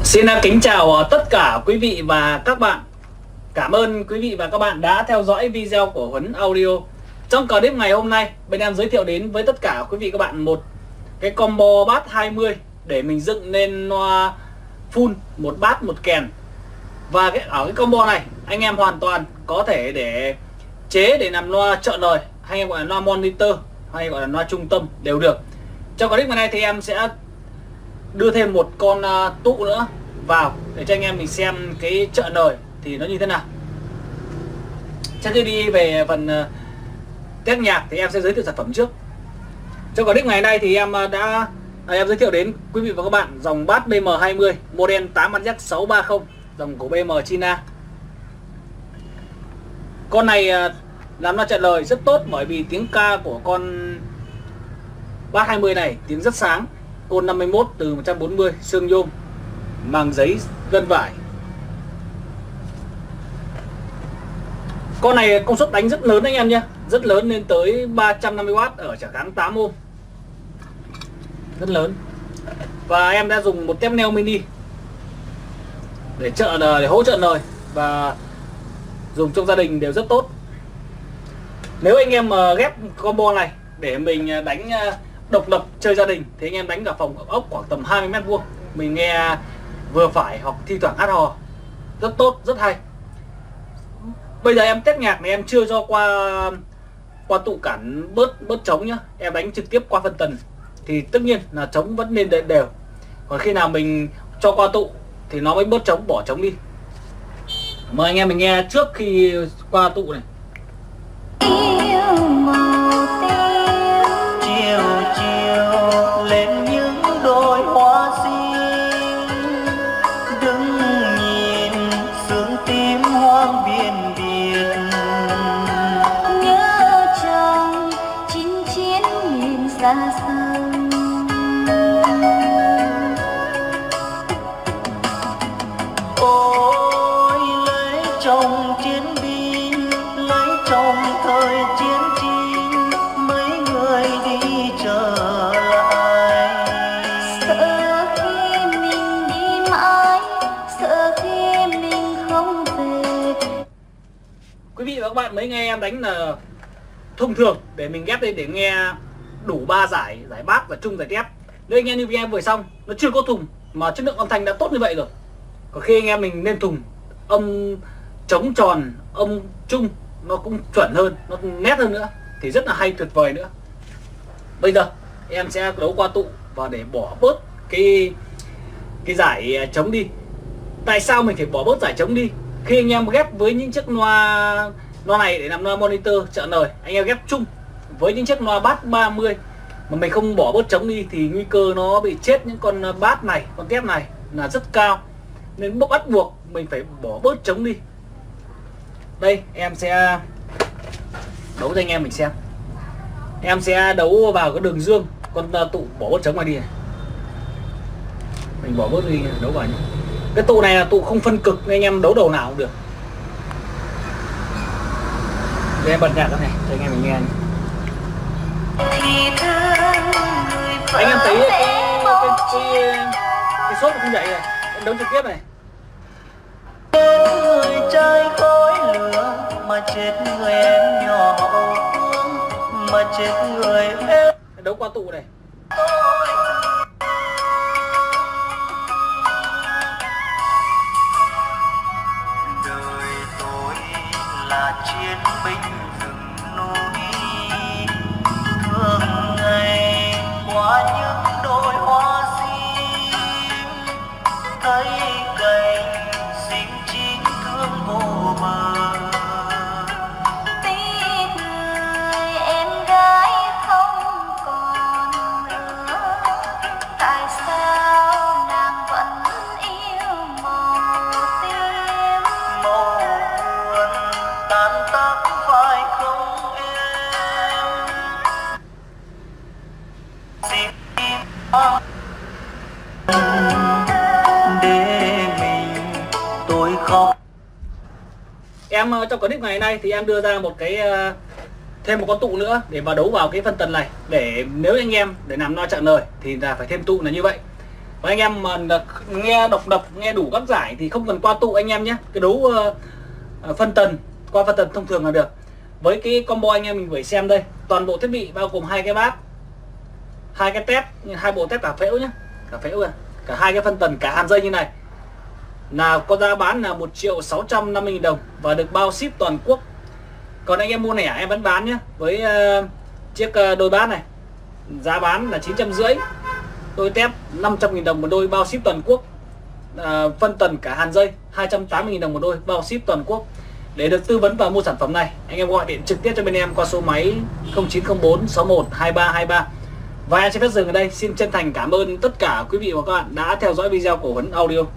Xin kính chào tất cả quý vị và các bạn. Cảm ơn quý vị và các bạn đã theo dõi video của Huấn Audio. Trong clip ngày hôm nay, bên em giới thiệu đến với tất cả quý vị các bạn một cái combo bass 20 để mình dựng lên loa full, một bass một kèn. Và ở cái combo này anh em hoàn toàn có thể để chế để làm loa trợ lời, hay em gọi là loa monitor, hay gọi là loa trung tâm đều được. Trong clip ngày nay thì em sẽ đưa thêm một con tụ nữa vào để cho anh em mình xem cái trợ lời thì nó như thế nào. Trước khi đi về phần test nhạc thì em sẽ giới thiệu sản phẩm trước. Trong clip ngày nay thì em giới thiệu đến quý vị và các bạn dòng bass BM20 model 8AZ630, dòng của BM China. Con này làm loa trợ lời rất tốt bởi vì tiếng ca của con bass 20 này tiếng rất sáng. Côn 51 từ 140, xương nhôm, màng giấy gân vải. Con này công suất đánh rất lớn anh em nhé, rất lớn, lên tới 350W ở trở kháng 8 ohm, rất lớn. Và em đã dùng một tép neo mini để hỗ trợ lời và dùng trong gia đình đều rất tốt. Nếu anh em mà ghép combo này để mình đánh độc lập chơi gia đình thì anh em đánh cả phòng ốc khoảng tầm 20m², mình nghe vừa phải hoặc thi thoảng hát hò rất tốt, rất hay. Bây giờ em test nhạc này em chưa cho qua tụ cản bớt trống nhá, em đánh trực tiếp qua phân tần thì tất nhiên là trống vẫn nên đều. Còn khi nào mình cho qua tụ thì nó mới bớt trống, bỏ trống đi. Mời anh em mình nghe trước khi qua tụ này. Ôi lấy chồng chiến binh, lấy chồng thời chiến tranh, mấy người đi trở lại. Sợ khi mình đi mãi, sợ khi mình không về. Quý vị và các bạn mới nghe em đánh là thông thường để mình ghép lên để nghe đủ 3 giải bass và trung giải tép. Nếu anh em như em vừa xong nó chưa có thùng mà chất lượng âm thanh đã tốt như vậy rồi. Còn khi anh em mình lên thùng, âm trống tròn, âm trung nó cũng chuẩn hơn, nó nét hơn nữa thì rất là hay, tuyệt vời nữa. Bây giờ em sẽ đấu qua tụ và để bỏ bớt cái giải trống đi. Tại sao mình phải bỏ bớt giải trống đi? Khi anh em ghép với những chiếc loa này để làm loa monitor trợ lời, anh em ghép chung với những chiếc loa bass 30 mà mình không bỏ bớt trống đi thì nguy cơ nó bị chết những con bass này, con tép này là rất cao, nên bắt buộc mình phải bỏ bớt trống đi. Đây em sẽ đấu cho anh em mình xem. Em sẽ đấu vào cái đường dương, con tụ bỏ bớt trống này đi này. Mình bỏ bớt đi, đấu vào nhé. Cái tụ này là tụ không phân cực nên anh em đấu đầu nào cũng được. Để em bật nhạc cái này cho anh em mình nghe này. Anh em thấy cái sốt nó không dậy này, em đấu trực tiếp này. Người trai khói lửa mà chết người em nhỏ phương, mà chết người em. Đấu qua tụ này. Đời tôi là chiến binh rừng núi, thường ngày qua những đôi hoa sim, thấy cành xin chín thương vô bờ. Tiếc người em gái không còn nữa, tại sao nàng vẫn yêu màu tím? Màu buồn tan tác phải không em? Xin để mình tôi khóc. Em trong clip ngày nay thì em đưa ra một cái thêm một con tụ nữa để vào đấu vào cái phân tần này, để nếu anh em để làm loa chặn lời thì là phải thêm tụ là như vậy. Và anh em mà nghe độc nghe đủ các giải thì không cần qua tụ anh em nhé. Cái đấu phân tần, qua phân tần thông thường là được. Với cái combo anh em mình vừa xem đây, toàn bộ thiết bị bao gồm 2 cái bát, 2 cái tép, 2 bộ tép cả phễu nhé, cả phễu kìa, cả 2 cái phân tần, cả hàn dây như này là có giá bán là 1.650.000 đồng và được bao ship toàn quốc. Còn anh em mua lẻ em vẫn bán nhé. Với chiếc đôi bát này giá bán là 950, đôi tép 500.000 đồng một đôi bao ship toàn quốc, phân tần cả hàn dây 280.000 đồng một đôi bao ship toàn quốc. Để được tư vấn và mua sản phẩm này, anh em gọi điện trực tiếp cho bên em qua số máy 0904 61 2323. Và em xin phép dừng ở đây. Xin chân thành cảm ơn tất cả quý vị và các bạn đã theo dõi video của Huấn Audio.